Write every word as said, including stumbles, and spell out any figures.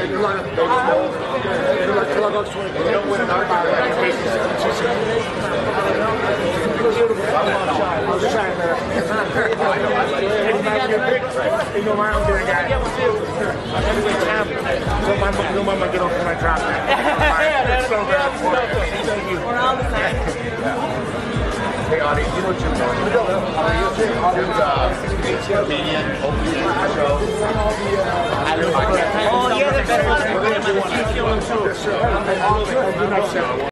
You know my own guy. Heavyweight champ. No mama, no mama get off my drop. That's so bad. Thank you. We're all the same. Hey, Audie, you know what you're doing? You don't know. There's a Canadian opening show. Oh, yeah, there's a better one. We're going to do one.